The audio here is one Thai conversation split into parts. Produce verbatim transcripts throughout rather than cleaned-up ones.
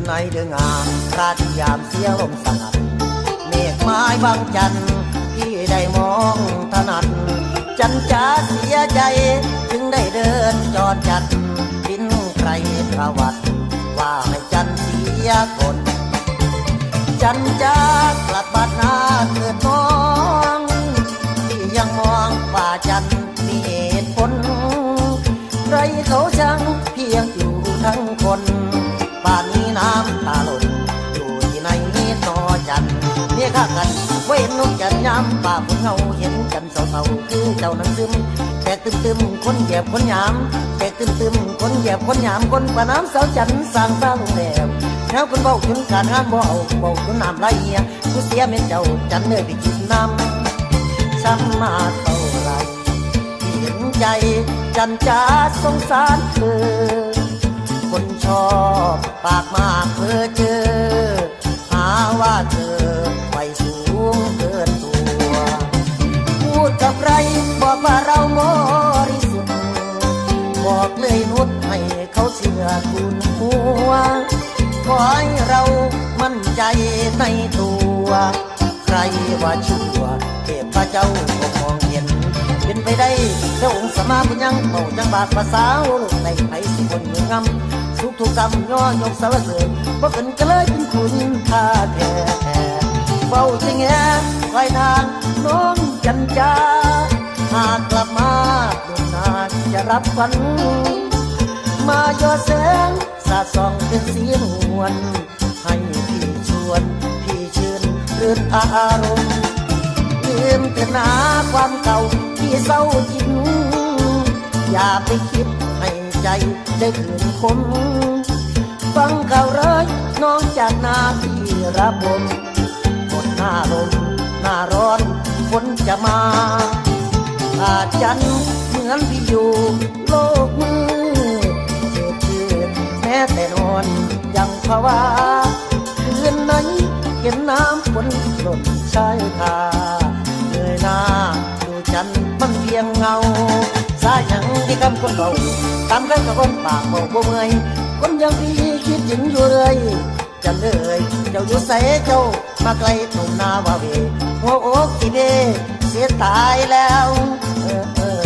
ในเดืองามราตรียามเสียลมสงัดเมฆไม้บางจันทร์พี่ได้มองถนัดจันจ๋าเสียใจถึงได้เดินจอดจัดดินใครประวัติว่าให้จันเสียคนจันจ๋ากลับบ้านนาเกิดน้องที่ยังมองว่าจันมีเหตุผลใครเขาช่างเพียงอยู่ทั้งคนบ้านนี้น้ำตาหล่นอยู่ที่ไหนต่อจันเนี่ยข้ากันเว้นนกจันยามป่าฝนเงาเห็นจันเศร้าๆคือเจ้านังซึมแตกตึมตึมคนเหยียบคนหยามแตกตึมตึมคนเหยียบคนหยามคนป่าน้ำเสาจันสร้างสร้างโรงแรมแล้วคนเบาจนการงานบ่เอาเบาจนน้ำไหลผู้เสียเป็นเจ้าจันเนื้อไปกินน้ำช้ำมาเท่าไรเห็นใจจันจ๋าสงสารเธอคนชอบปากมากเพ้อเจอหาว่าเธอไปสูงเกินตัวพูดกับใครบอกว่าเราบริสุทธิ์บอกเลยนุชให้เขาเชื่อคุณหัวขอให้เรามั่นใจในตัวใครว่าชั่วเทพเจ้าก็มองเห็นเป็นไปได้เจ้าองค์สมาบุญยังเบาจังบาดภาษาลูกในไผสิคนเมืองงำทุกทุกกรรมย่อยกสารเสริญเพราะกันก็เลยเป็นคุณค่าแท้เบาจริงแง่ไว้ทางน้องจันจาหากกลับมาดุนนาจะรับฝันมาย่อแสงสาดส่องเป็นสีนวลให้พี่ชวนพี่ชื่นรื่นอารมณ์ลืมเถอะนาความเก่าที่เศร้าจิตอย่าไปคิดให้ใจได้คืนคนฟังข่าวร้ายน้องจากนาที่ระบมหมดหน้าลมหน้าร้อนฝนจะมาอาจันเหมือนพี่อยู่โลกมืดเจ็บชืดแม้แต่นอนยังภาวะคืนไหนเห็นน้ำฝนหล่นชายคาเหนื่อยหน้าดูจันมันเพียงเงาสายยังที่คำคนเบาตามกันกับคนปากเบาบ่เมื่อยคนยังพี่คิดถึงอยู่เลยจันเลยเจ้าอยู่ใส่เจ้ามาไกลหนุ่มนาว่าเวหัวอกที่เบเสียตายแล้วเออเออ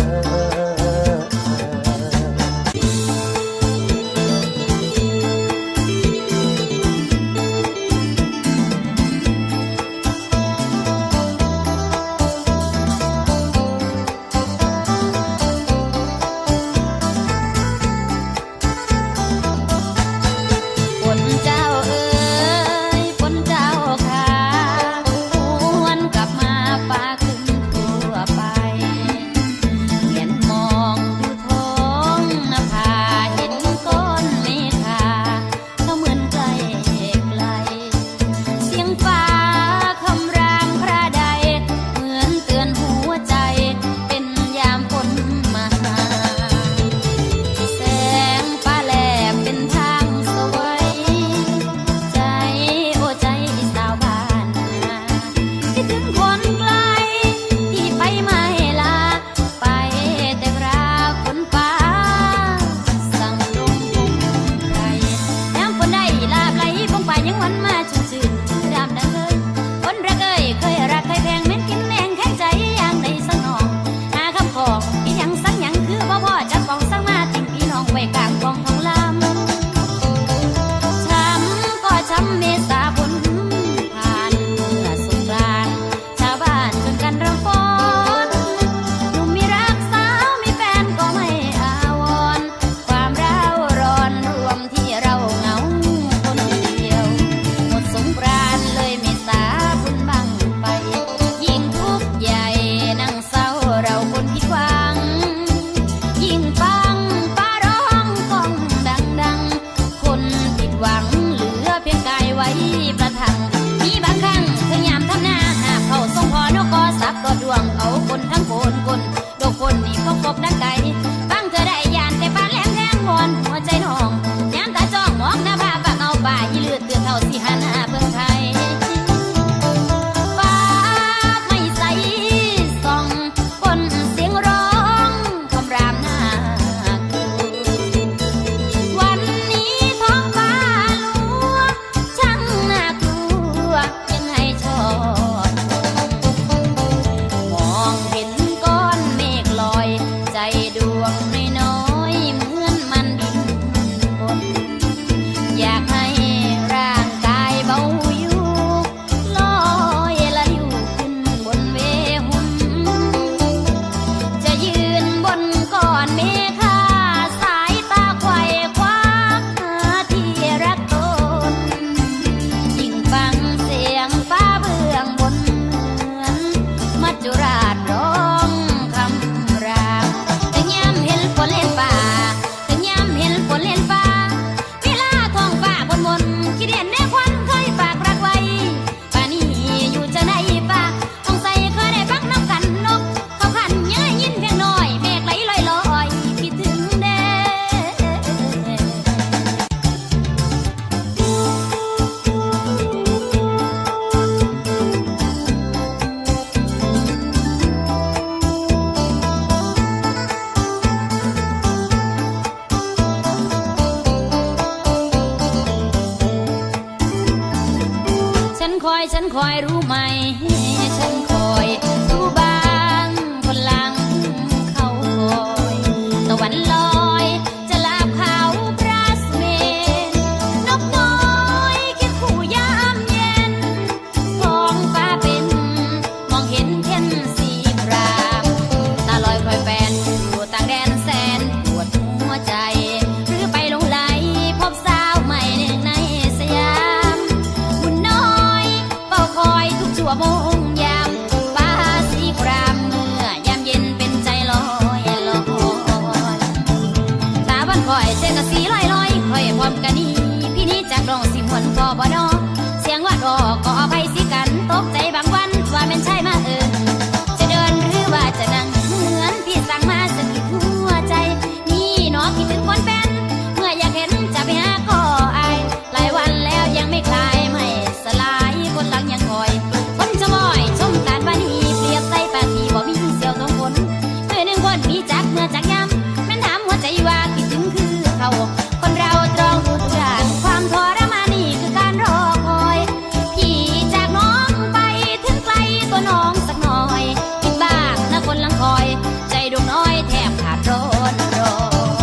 อยฉันคอยรู้ไหมฉันคอยรู้บ้างคนหลังเขาคอยตะวันลอยจะลาบเขาปราศเมนนกน้อยคิดคู่ยามเย็นท้องฟ้าเป็นมองเห็นเทียนสีครามตาลอยคอยแฟนอยู่ต่างแดนแสนปวดหัวใจหรือไปหลงไหลพบสาวใหม่ในสยามบุญน้อยเฝ้าคอยทุกชั่วโมงยามฟ้าสีครามเมื่อยามเย็นเป็นใจลอยลอยตาบ้านคอยเจอกะสีลอยลอยคอยพร้อมกันนี้พี่นี้จากดองสิหวนพอบอนอเสียงว่าดอกก็อภัยสิกันตกใจบางวันว่าเป็นใช่มาเอิญจะเดินหรือว่าจะนั่งเหมือนพี่สั่งมาสะกิดหัวใจนี่น้องคิดถึงคนแฟนเมื่ออยากเห็นจะไปหาก็อายหลายวันแล้วยังไม่คลายไม่สลายคนหลังยังคอยคนจะมอยชมตานวานีเปรียบใส่ปากที่บ่มีเสียวต้องคนเมื่อหนึ่งคนมีจักเมื่อจักยำแม่นถามหัวใจว่าคิดถึงคือเขาคนเราตรองดูทุกอย่างความทรมานนี่คือการรอคอยพี่จากน้องไปถึงไกลตัวน้องสักหน่อยคิดบ้างนะคนหลังคอยใจดวงน้อยแทบขาดร้อนรอ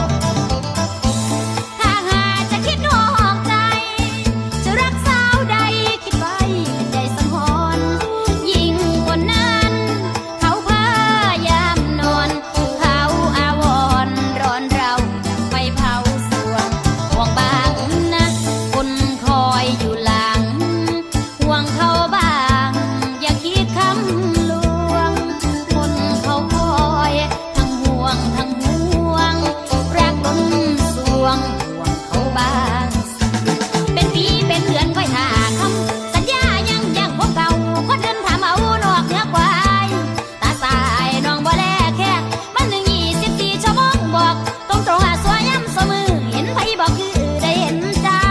ถ้าหากจะคิดนอกใจจะรักสาวใดคิดไว้เป็นใจสังหรณ์ยิ่งคนนั้นเขาพยามนอนเขาอาวรณ์ร้อนเราไฟเผาสวงห่วงบางนะคนคอยอยู่หลังห่วงเขาบ้างอย่าคิดคำลวงคนเขาคอยทั้งห่วงทั้งห่วงรักล้นสวงห่วงเขาบ้างเป็นปีเป็นเดือนคอยท่าคำสัญญายังยังพบเก่าคนเดินถามเอานอกเหนือกวายตาสายน้องบ่แลแค่มันหนึ่งยี่สิบสี่ชั่วโมงบอกตรงตรงหาสวยย้ำเสมอเห็นไผบอกคือได้เห็นเจ้า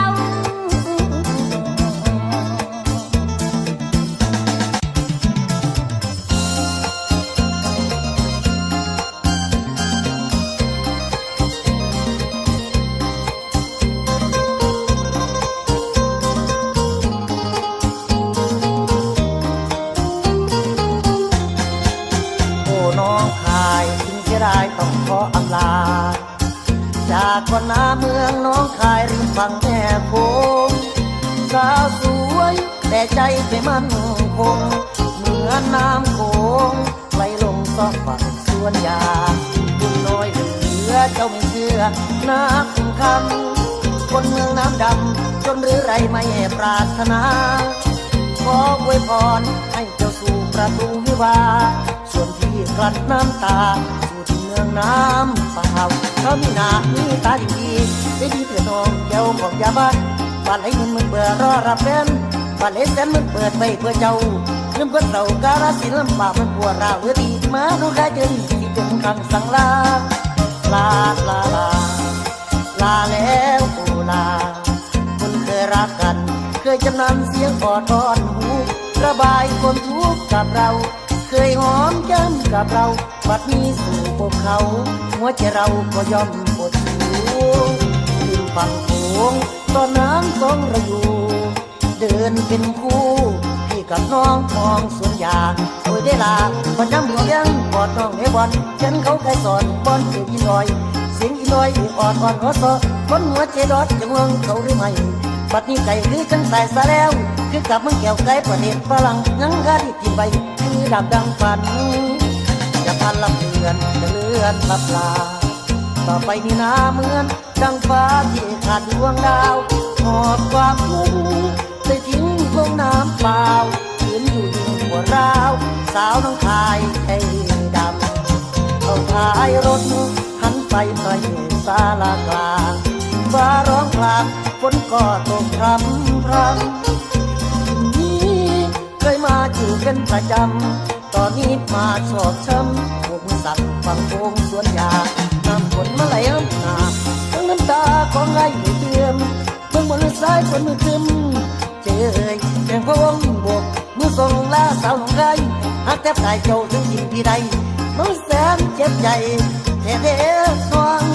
โอ้น้องคายถึงเสียดายต้องขออำลาจากคนหน้าเมืองน้องคายริมฝั่งแม่โขงสาวสวยแต่ใจไม่มั่นคงเหมือนน้ำโขงไหลลงซอกฝั่งสวนยางบุญน้อยเหลือเจ้าไม่เชื่อนักคำคนเมืองน้ำดำจนหรือไรไม่ปรารถนาขออวยพรให้เจ้าสู่ประตูวิวาห์ส่วนที่กลั้นน้ำตาสู่ที่เมืองน้ำเปล่าเขามีหน้ามีตาดีๆได้ดีเพื่อน้องเจ้าของยาบ้านบ้านไหนเงินมึงเบื่อรอรับแฟนบ้านไหนแสนมึงเปิดไปเพื่อเจ้าลืมเพื่อนเราการสินลำบากมันปวดร้าวเมื่อดีมาดูกายเจอที่เป็นคำสั่งลาลาลาลาลาแล้วโอลาคนเคยรักกันเคยจำนำเสียงกอดทอนหูระบายความทุกข์กับเราเคยหอมแก้มกับเราบัดนี้สู่พวกเขาหัวใจเราก็ย่อมปวดหูริมฝั่งโขงตอนน้ำสองเราอยู่เดินเป็นคู่พี่กับน้องมองสวนยางโอ้ยได้ลาบัดน้ำหัวยังกอดน้องในบอลฉันเขาใครสอนบอลเสียงอีลอยเสียงอีลอยอ่อนอ่อนก็ซอคนหัวใจดอดจะง่วงเขาหรือไม่บัดนี้ไก่หรือฉันตายซะแล้วคือกับมึงแก้วไก่ประเทศฝรั่งยังกาที่กินใบคือดับดังฝันจะพันลำเลือนจะเลื่อนลับลาต่อไปนี่นาเหมือนดังฟ้าที่ขาดดวงดาวหอบความทุกข์ได้ทิ้งลงน้ำเปล่ายืนอยู่ยิ่งหัวร้าวสาวน้องชายไอ้ดำเอาท้ายรถหันไปไปศาลากลางฟ้าร้องพลางฝนก็ตกพรำพรำนี้เคยมาอยู่เป็นประจำตอนนี้มาชอบช้ำพวกมือสักฝั่งโค้งสวนยางน้ำฝนมาไหลน้ำหนาทั้งน้ำตาของไงไม่เตือนเบื้องบนซ้ายฝนมือคึมเจยแข่งพวงบกมือส่งลาสาวของไกหักแทบตายเจ้าถึงยิ่งที่ใดน้องแสนเจ็บใจแท้ๆน้อง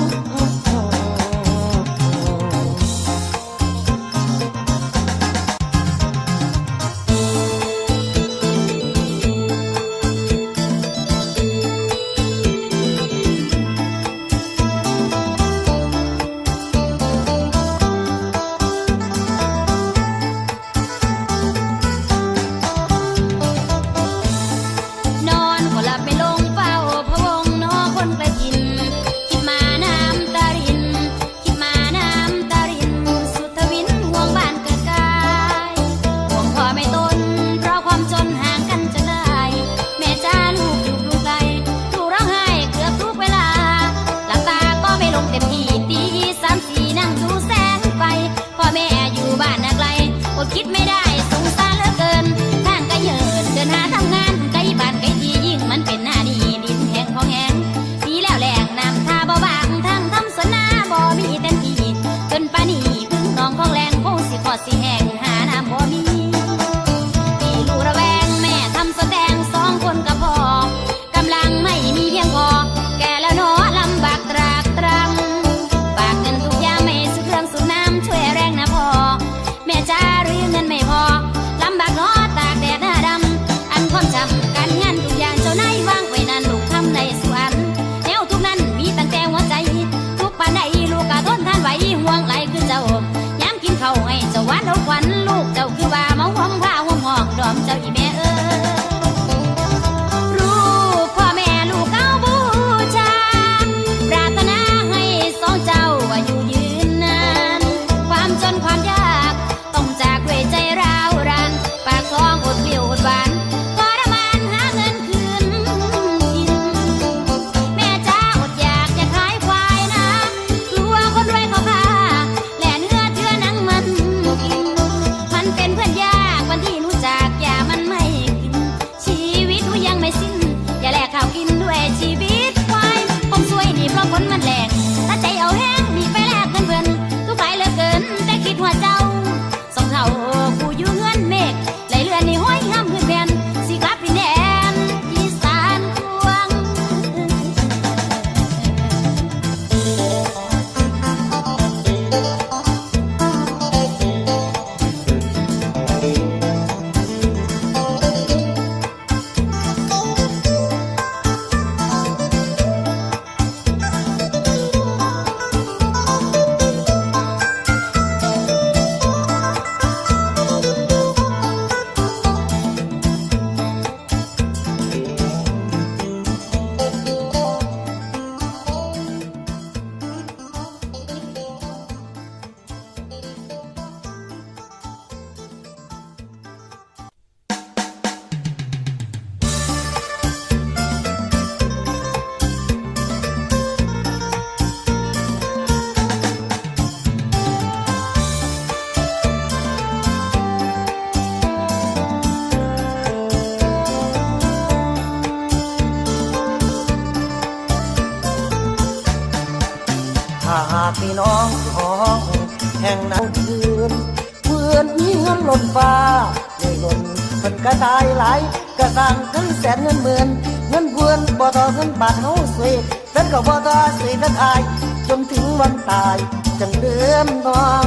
แห่งนั้นคืนเพื่อนมีเงินล้นฟ้าเลยล้นเพิ่นกระตายหลายกระสั่งถึงแสนเงินหมื่นเงินเพื่อนบ่ต่อเงินบาทเฮาสวยเพิ่นก็บ่ต่อสวยทักอายจนถึงวันตายจังเดือมน้อง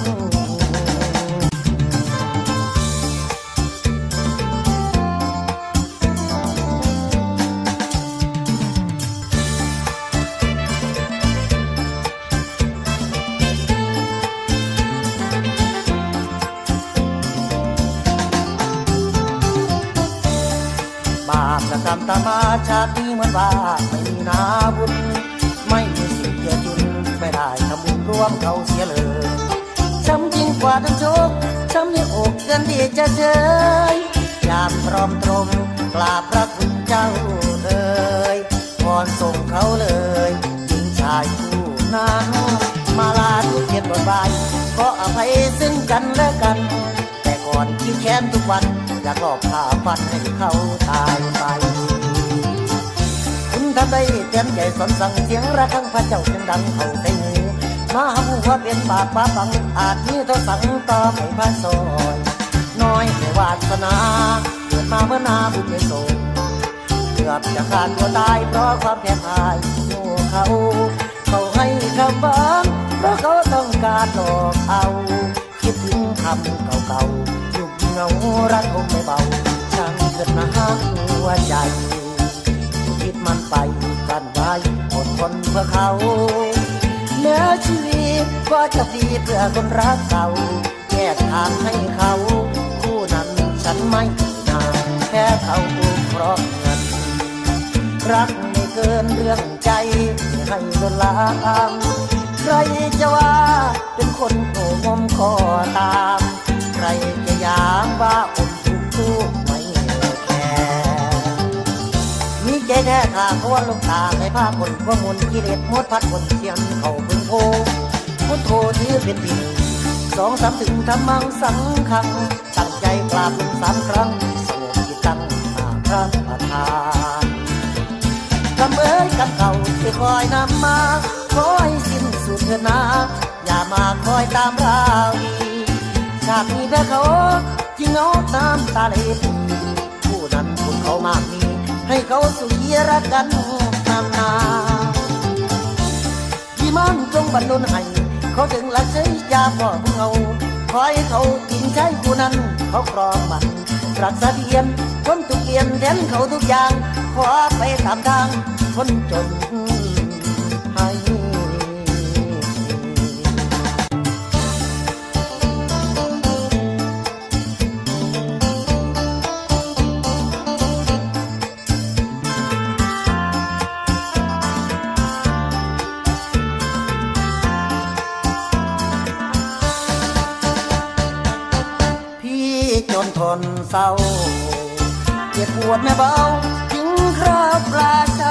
กระทำตามาชาตินี้เหมือนว่าไม่มีนาบุญไม่มีสิ่งเกียรติยุนไม่ได้ทำบุญร่วมเขาเสียเลยช้ำยิ่งกว่าทั้งโชคช้ำยิ่งอกเกินที่จะเฉยยามพร้อมตรงกราบพระคุณเจ้าเลยพรส่งเขาเลยหญิงชายคู่นั้นมาลาทุกเทียนบนใบก็อภัยซึ่งกันและกันแต่ก่อนที่แค้นทุกวันอยากหลอกผ่าฟันให้เขาตายไปคุณทำได้เตือนใจสอนสั่งเสียงระฆังพระเจ้ายังดังเข้าใส่หูมาหาผู้ว่าเป็นบาปบาปังอาจมีเท่าสั่งต่อให้พระซอยน้อยแต่วาสนาเกิดมาเมื่อนาบุญไม่ส่งเกือบจะขาดตัวตายเพราะความแพ้พ่ายโง่เขาเขาให้คำบังเพราะเขาต้องการหลอกเอาคิดถึงคำเก่าๆยุบเงารักคงไม่เบาช่างเกิดมาหักหัวใจคิดมันไปกันไว้อดทนเพื่อเขาแม้ชีวิตก็จะดีเพื่อคนรักเก่าแยกทางให้เขาคู่นั้นฉันไม่นานแค่เขาเพราะเงินรักไม่เกินเรื่องใจให้โดนลามใครจะว่าเป็นคนโง่งมคอตามใครจะยามว่าอมทุกข์ทุกไม่แคร์มีใจแท้ข้าเขาว่าลงตาให้ผ้าคนว่ามุนกิเลสมดพัดคนเทียนเขาพึงโพพุทโธถือเป็นที่หนึ่งสองสามถึงทำมังสังขังตั้งใจกราบลงสามครั้งสงบจิตตั้งหน้าพระประธานกำเอ้ยกับเก่าที่คอยนำมาคอยสิ้นสุดเถิดนาอย่ามาคอยตามราวีชาตินี้แพ้เขาจิงเอาน้ำตาไหลผู้นั้นคุณเขามากมีให้เขาสุขีรักกันนานนาที่มันจงบรรลุให้เขาถึงละใช้ยาบ่มึงเอาคอยเขากินใช้ผู้นั้นเขาครองมันรักษาเดียนคนทุกเกียนแทนเขาทุกอย่างขอไปตามทางคนจนให้จนทนเศร้าเจ็บปวดไม่เบาถึงคราบปลาใจ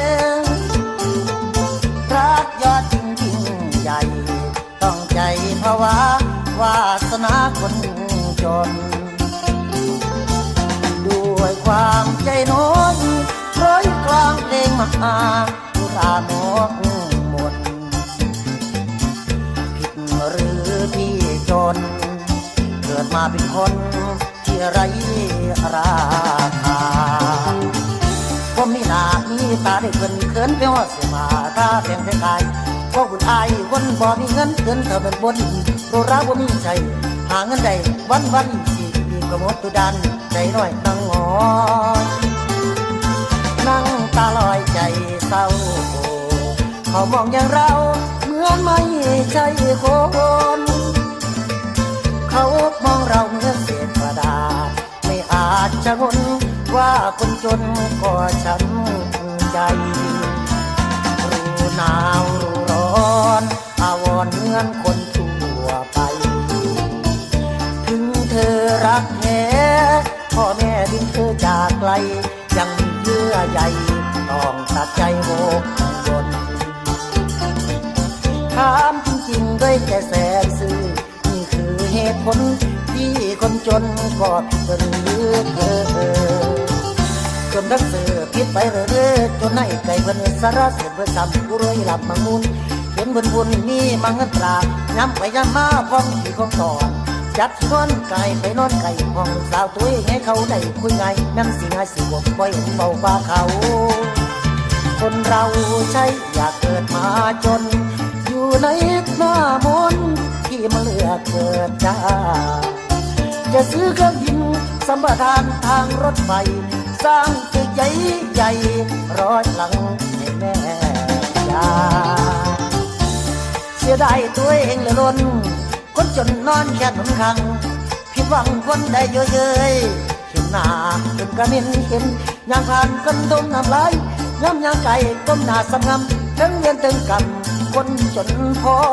รักยอดจริงจริงใหญ่ต้องใจภาวะวาสนาคนจนด้วยความใจน้อยร้อยกลางเพลงมาผู้ตาหมอกหมดผิดหรือที่จนเกิดมาเป็นคนที่ไร้ราคาผมมีหน้ามีตาได้เกินเกินเพียงว่าเสียมาตาแดงแท้กายเพราะคุณอายคนบ่มีเงินเกินเธอเป็นบนโตราบ่มีใจหาเงินได้วันวันสี่ปีก็หมดตุดันใจน้อยนั่งหอยนั่งตาลอยใจเศร้าเขามองอย่างเราเหมือนไม่ใช่คนเขามองเราเหมือนเศษกระดาษไม่อาจจะงนว่าคนจนก็ช้ำใจรู้หนาวรู้ร้อนอาวรเหมือนคนทั่วไปถึงเธอรักแท้พ่อแม่ดิ้นเธอจากไกลยังมีเยื่อใยต้องตัดใจโหกบนถามจริงๆด้วยใจแสนซื่อเหตุผลที่คนจนก็ผิดหรือเกิดจนทั้งเสือผิดไปเรื่อยจนให้ใจเพิ่นสารเสียเพื่อทำผู้รวยหลับมังมุนเห็นบุญบุญนี่มังเงินตราย้ำไปย้ำมาพ้องที่ของตอนจัดที่นอนไก่ไปนอนไก่ห้องสาวตุ้ยให้เขาได้คุยไงนั่นสิง่ายสิบกบ่อยเห็นเบาฟ้าเขาคนเราใช่อยากเกิดมาจนอยู่ในหน้ามนที่มาเลือกเกิดจ้าจะซื้อเครื่องบินสัมปทานทางรถไฟสร้างตึกใหญ่ใหญ่ร้อยหลังให้แม่ยาเสียดายตัวเองเลยล้นคนจนนอนแค่หนุนคังผิดหวังคนได้เยอะเย้ยเห็นหน้าจนกระเม็นเห็นยางผ่านกันดมน้ำลายย้ำยางไก่ก้มหน้าสำงำทั้งเวียนตึงกำคนจนพอ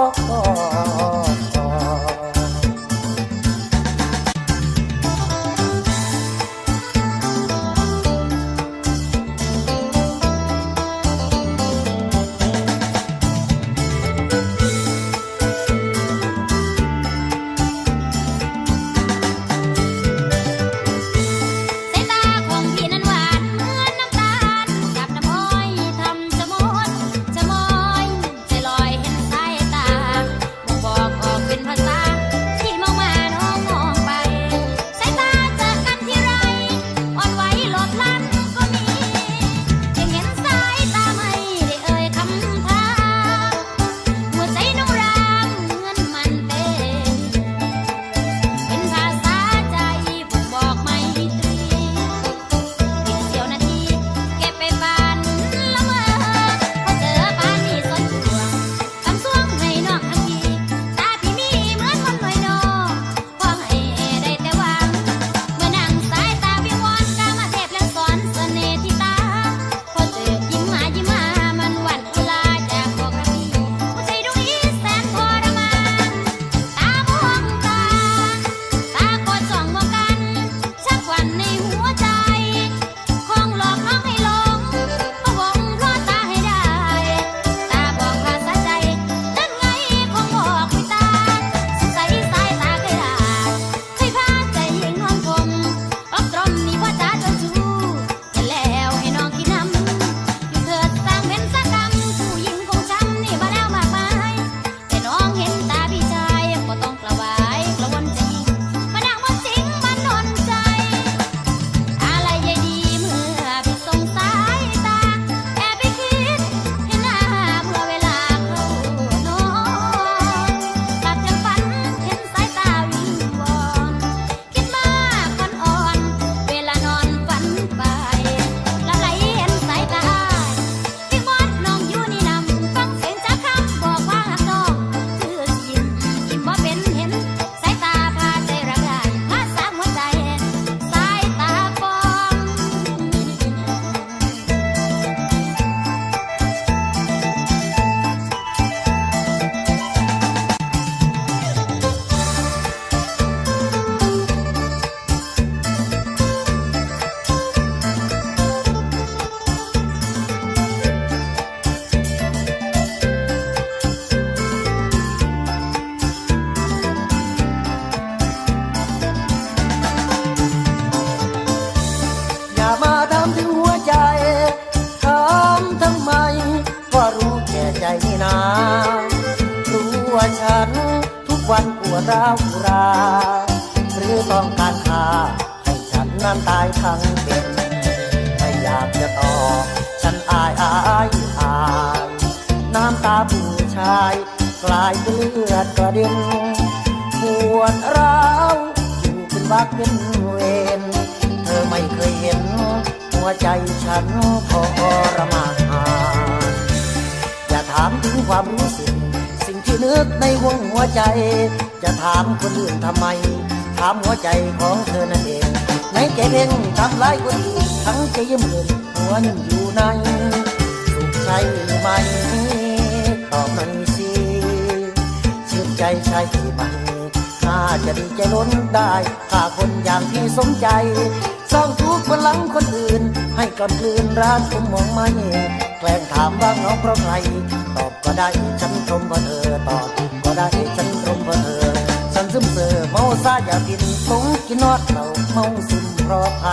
ฉันทุกวันปวดร้าวราหรือต้องการค่าให้ฉันนั้นตายทั้งเป็นไม่อยากจะต่อฉันอายอายอายน้ำตาผู้ชายกลายเป็นเลือดกระเด็นปวดร้าวอยู่เป็นบักเป็นเวรเธอไม่เคยเห็นหัวใจฉันทรมานอย่าถามถึงความรู้สึกสิ่งที่นึกในหัวหัวใจจะถามคนอื่นทำไมถามหัวใจของเธอนั่นเองในใจเพ่งทำร้ายคนอื่นทั้งใจยิ้มเงินหัวยังอยู่ในสุขใจไหมตอบหน่อยสิชื่นใจใช่ไหมน่าจะดีใจล้นได้ถ้าคนอย่างที่สมใจสร้างทุกข์บนหลังคนอื่นให้กำลืนรักผมมองไม่แกล้งถามว่าน้องเพราะใครตอบก็ได้ฉันชมเพราะเธอตอบก็ได้ฉันชมเพราะเธอฉันซึมเสือเมาซาอยากกินสงกินนอดเราเมาซึมเพราะใคร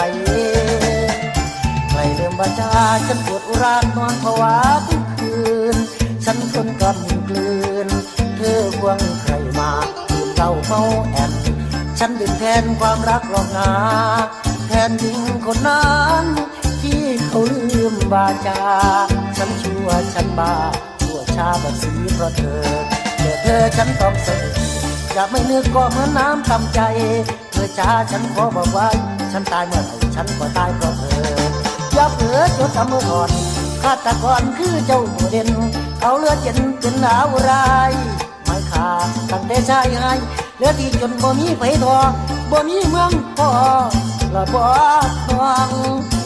ใครเริ่มบาจาฉันปวดอุรานอนภาวะทุกคืนฉันคนกำกลืนเธอควงใครมาดื่มเหล้าเมาแอนฉันดื่มแทนความรักหลอกงาแทนหญิงคนนั้นที่เขาลืมบาจาฉันชั่วฉันบาชั่วชาบัดสีเพราะเธอแต่เธอฉันต้องเสียจะไม่นึกก็เหมือนน้ำทำใจเธอจ้าฉันขอบอกไว้ฉันตายเมื่อไหร่ฉันก็ตายเพราะเธออย่าเผลอจดจำเมื่อก่อนฆาตกรคือเจ้าหัวเด่นเอาเลือดเย็นเป็นหนาวรายไม่ขาดตั้งแต่ชายให้เลือดที่จนบ่มีไผทอบ่มีเมืองพอละบ่ทอง